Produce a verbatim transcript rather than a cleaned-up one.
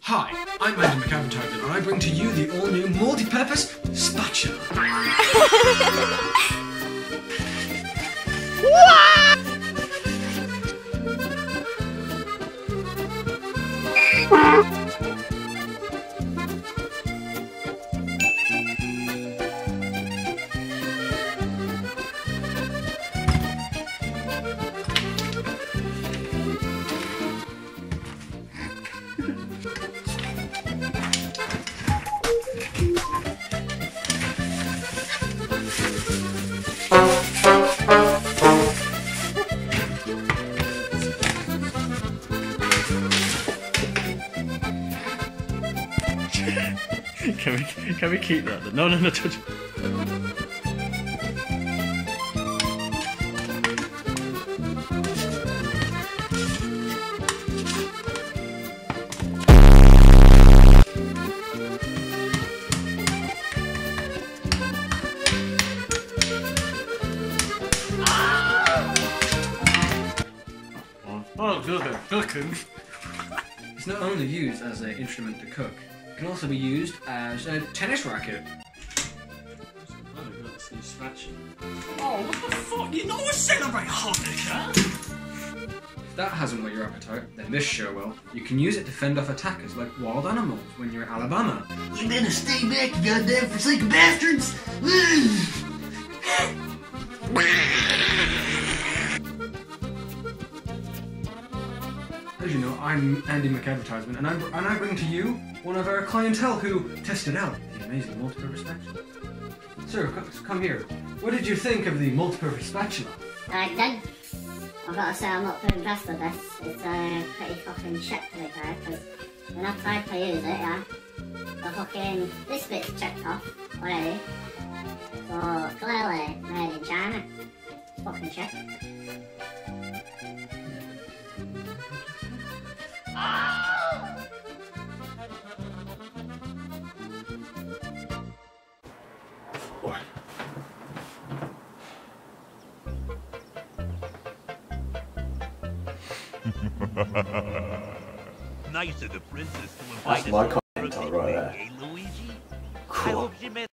Hi, I'm Andy McAdvertisement, and I bring to you the all-new multi-purpose spatula. Can we can we keep that? No, no, no, touch. Oh, good, cooking. It's not only used as an instrument to cook, it can also be used as a tennis racket. Oh, what the fuck? You know we celebrate Hanukkah! If that hasn't whet your appetite, then this sure will. You can use it to fend off attackers like wild animals when you're in Alabama. You better stay back, you goddamn forsaken bastards! As you know, I'm Andy McAdvertisement, and, I'm, and I bring to you one of our clientele who tested out the amazing multi-purpose spatula. Sir, come, come here. What did you think of the multi-purpose spatula? I did. I've got to say I'm not too impressed with this. It's uh, pretty fucking shit to be fair, because when I've tried to use it, yeah, the fucking, this bit's checked off already. So clearly made in China. It's fucking shit. Nice of the princess to invite That's us my to her comment birthday right party, there. eh, Luigi? I Cool. hope she met